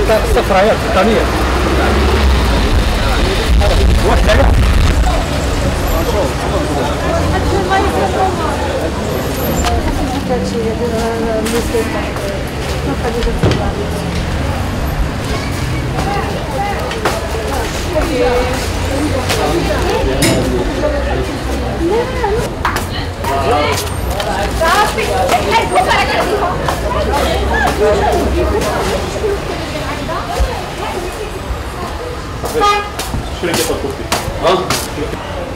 الصفرايات الثانيه واحده شو اللي تفكر فيه؟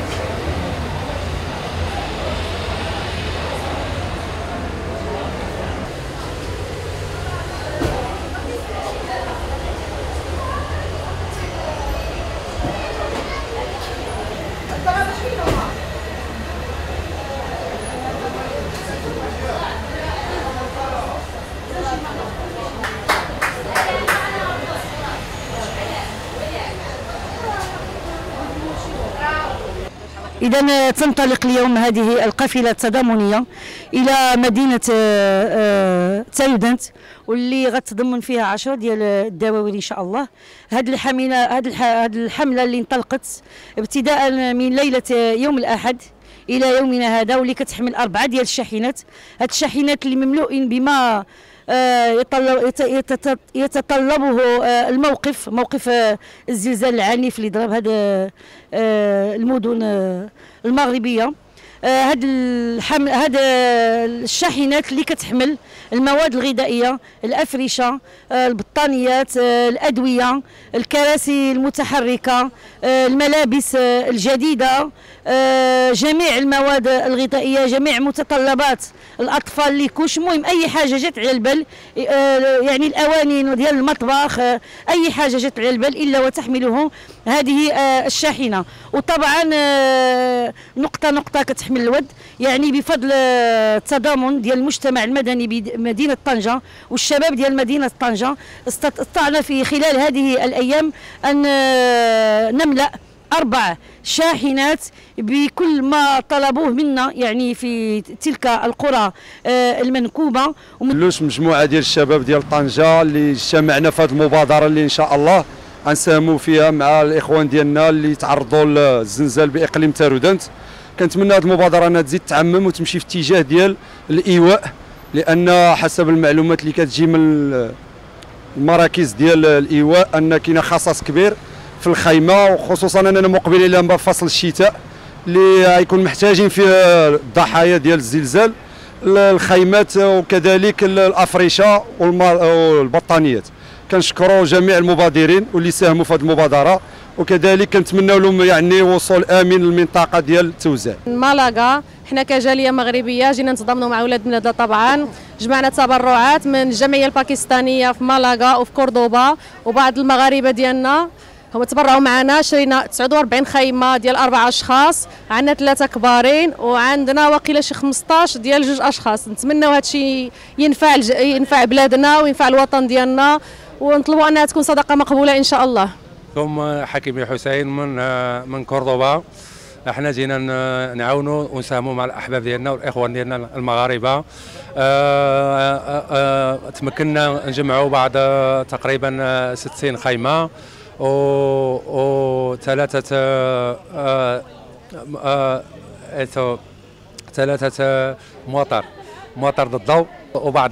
إذا تنطلق اليوم هذه القافلة التضامنية إلى مدينة تايودانت، واللي غتضمن فيها 10 ديال الدواوين إن شاء الله. هذه الحملة اللي انطلقت ابتداء من ليلة يوم الأحد إلى يومنا هذا، واللي كتحمل 4 ديال الشاحنات. هاد الشاحنات اللي مملوئين بما يتطلبه الموقف، موقف الزلزال العنيف اللي ضرب هذه المدن المغربية. هاد الشاحنات اللي كتحمل المواد الغذائية، الأفرشة، البطانيات، الأدوية، الكراسي المتحركة، الملابس الجديدة، جميع المواد الغذائية، جميع متطلبات الأطفال اللي كوش، المهم أي حاجة جات على البال، يعني الأواني ديال المطبخ، أي حاجة جات على البال إلا وتحمله هذه الشاحنة. وطبعا نقطة نقطة كتحمل الود، يعني بفضل التضامن ديال المجتمع المدني بمدينة طنجة والشباب ديال مدينة طنجة، استطعنا في خلال هذه الأيام أن نملأ 4 شاحنات بكل ما طلبوه منا، يعني في تلك القرى المنكوبة. كلوش مجموعة ديال الشباب ديال طنجة اللي اجتمعنا في هذه المبادرة اللي إن شاء الله غنساهموا فيها مع الإخوان ديالنا اللي تعرضوا للزلزال بإقليم تايودانت. كنتمنى هذه المبادرة أنها تزيد تعمم وتمشي في اتجاه ديال الإيواء، لأن حسب المعلومات اللي كتجي من المراكز ديال الإيواء أن كاين خصص كبير في الخيمة، وخصوصا أننا مقبلين إلى فصل الشتاء اللي غيكون محتاجين فيه الضحايا ديال الزلزال الخيمات وكذلك الأفرشة والبطانيات. كنشكروا جميع المبادرين واللي ساهموا في هذه المبادرة، وكذلك كنتمنوا لهم يعني وصول امن للمنطقه ديال التوزيع. مالاغا حنا كجاليه مغربيه جينا نتضامنوا مع ولاد بلادنا، طبعا جمعنا تبرعات من الجمعيه الباكستانيه في مالاغا وفي كوردوبا، وبعض المغاربه ديالنا هما تبرعوا معنا. شرينا 49 خيمه ديال 4 اشخاص، عندنا 3 كبارين، وعندنا واقيلا شي 15 ديال 2 اشخاص. نتمنوا هذا الشيء ينفع بلادنا وينفع الوطن ديالنا، ونطلبوا انها تكون صدقه مقبوله ان شاء الله. حكيمي حسين من كوردوبا. احنا جينا نعاونوا ونساهموا مع الاحباب ديالنا والاخوان ديالنا المغاربه. تمكنا نجمعوا بعد تقريبا 60 خيمه وثلاثه مواطر ضد الضوء وبعض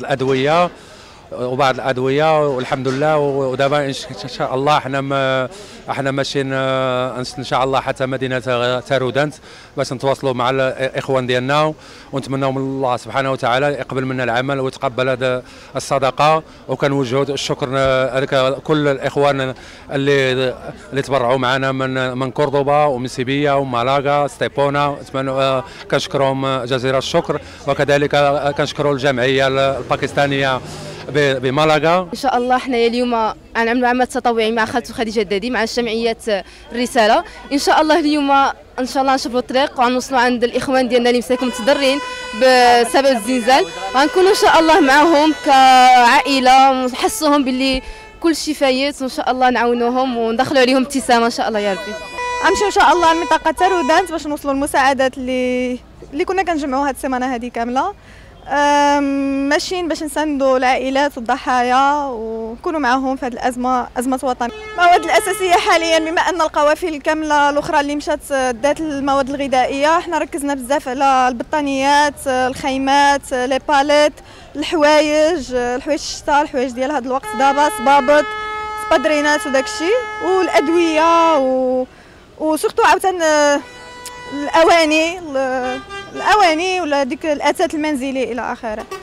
الادويه والحمد لله. ودابا ان شاء الله احنا ماشيين ان شاء الله حتى مدينه تايودانت باش نتواصلوا مع الاخوان ديالنا، ونتمنوا من الله سبحانه وتعالى يقبل منا العمل ويتقبل هذه الصدقه. وكنوجهوا الشكر لكل الاخوان اللي تبرعوا معنا من كوردوبا ومن سيبيا ومالاغا ستيبونا. كنشكرهم جزيل الشكر، وكذلك كنشكروا الجمعيه الباكستانيه بمالاغا. ان شاء الله حنايا اليوم غنعملوا عمل تطوعي مع خالته خديجه الدادي مع الجمعيه الرساله. ان شاء الله اليوم ان شاء الله نشوفوا الطريق وغنوصلوا عند الاخوان ديالنا اللي مساكن متضررين بسبب الزلزال، غنكونوا ان شاء الله معهم كعائله ونحسوهم باللي كل شيء فايت، وان شاء الله نعاونوهم وندخلوا عليهم ابتسامه ان شاء الله يا ربي. غنمشيو ان شاء الله لمنطقه تايودانت باش نوصلوا المساعدات اللي كنا كنجمعوا هذه السيمانه هذه كامله. ماشيين باش نساندوا العائلات والضحايا ونكونوا معهم في هذه الازمه، ازمه وطن. المواد الاساسيه حاليا بما ان القوافل الكامله الاخرى اللي مشات دات المواد الغذائيه، احنا ركزنا بزاف على البطانيات، الخيمات، لي باليت، الحوايج الشتاء، الحوايج ديال هذا الوقت دابا، صبابط، سبادرينات وداكشي، والادويه وسورتو عاوتاني الاواني ولا ديك الاثاث المنزلي الى اخره.